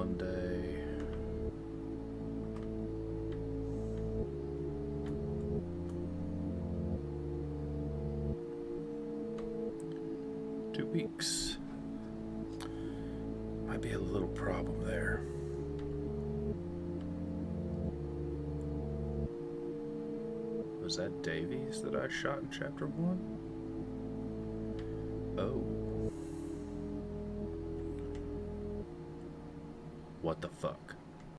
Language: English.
Monday. Weeks. Might be a little problem there. Was that Davies that I shot in chapter 1? Oh. What the fuck?